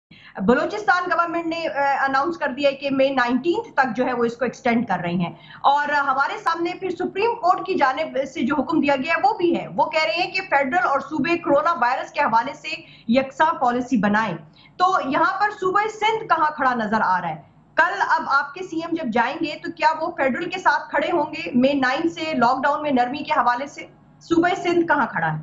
Balochistan government ने announce कर दिया है कि मई 19 तक जो है वो इसको एक्सटेंड कर रही हैं, और हमारे सामने फिर सुप्रीम कोर्ट की जानिब से जो हुक्म दिया गया है वो भी है। वो कह रहे हैं कि फेडरल और सूबे कोरोना वायरस के हवाले से यकसा पॉलिसी बनाएं। तो यहाँ पर सूबे सिंध कहाँ खड़ा नजर आ रहा है? कल अब आपके सीएम जब जाएंगे तो क्या वो फेडरल के साथ खड़े होंगे मई 9 से लॉकडाउन में नरमी के हवाले से? सूबे सिंध कहाँ खड़ा है?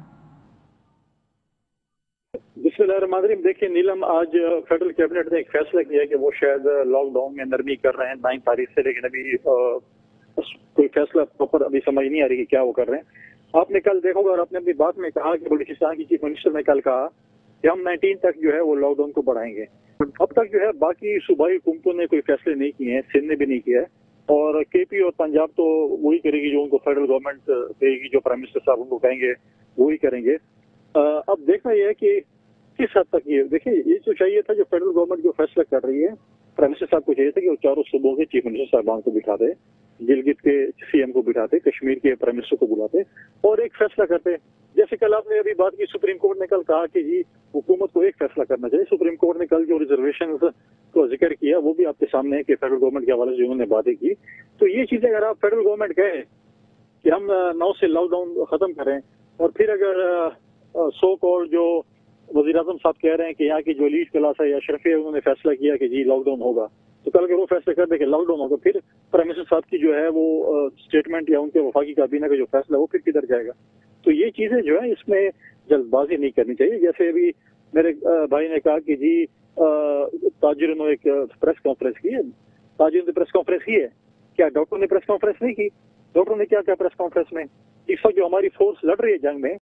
बिस्मिल्लाहिर्रहमानिर्रहीम। देखिए नीलम, आज फेडरल कैबिनेट ने एक फैसला किया है कि वो शायद लॉकडाउन में नरमी कर रहे हैं 9 तारीख से, लेकिन अभी कोई फैसला प्रॉपर अभी समझ नहीं आ रही कि क्या वो कर रहे हैं। आपने कल देखा होगा और आपने अपनी बात में कहा कि बलूचिस्तान की चीफ मिनिस्टर ने कल कहा कि हम 19 तक जो है वो लॉकडाउन को बढ़ाएंगे। अब तक जो है बाकी सूबाई हुकूमतों ने कोई फैसले नहीं किए हैं, सिंध ने भी नहीं किया है, और केपी और पंजाब तो वही करेगी जो उनको फेडरल गवर्नमेंट देगी, जो प्राइम मिनिस्टर साहब उनको कहेंगे वही करेंगे। अब देखना यह है कि किस हद तक ये, देखिए ये जो चाहिए था, जो फेडरल गवर्नमेंट जो फैसला कर रही है, प्राइम मिनिस्टर साहब को चाहिए था कि वो चारों सूबों के चीफ मिनिस्टर साहबान को बिठा दे, गिलगित के सीएम को बिठाते, कश्मीर के प्राइम मिनिस्टर को बुलाते और एक फैसला करते। जैसे कल आपने अभी बात की, सुप्रीम कोर्ट ने कल कहा कि जी हुकूमत को एक फैसला करना चाहिए। सुप्रीम कोर्ट ने कल जो रिजर्वेशन को जिक्र किया वो भी आपके सामने है कि फेडरल गवर्नमेंट के हवाले से उन्होंने बातें की। तो ये चीजें अगर आप फेडरल गवर्नमेंट कहे कि हम 9 से लॉकडाउन खत्म करें, और फिर अगर सो कॉल जो वजीर आजम साहब कह रहे हैं कि यहाँ की जो लीड क्लास है या अशरफी है उन्होंने फैसला किया कि जी लॉकडाउन होगा, तो कल अगर वो फैसला कर दे कि लॉकडाउन होगा, फिर प्राइम मिनिस्टर साहब की जो है वो स्टेटमेंट या उनके वफाकी काबीना का जो फैसला है वो फिर किधर जाएगा। तो ये चीजें जो है इसमें जल्दबाजी नहीं करनी चाहिए। जैसे अभी मेरे भाई ने कहा कि जी ताजिरों ने एक प्रेस कॉन्फ्रेंस की है, ताजिरों ने प्रेस कॉन्फ्रेंस की है, क्या डॉक्टर ने प्रेस कॉन्फ्रेंस नहीं की? डॉक्टर ने क्या क्या प्रेस कॉन्फ्रेंस में? इस वक्त जो हमारी फोर्स लड़ रही है जंग में,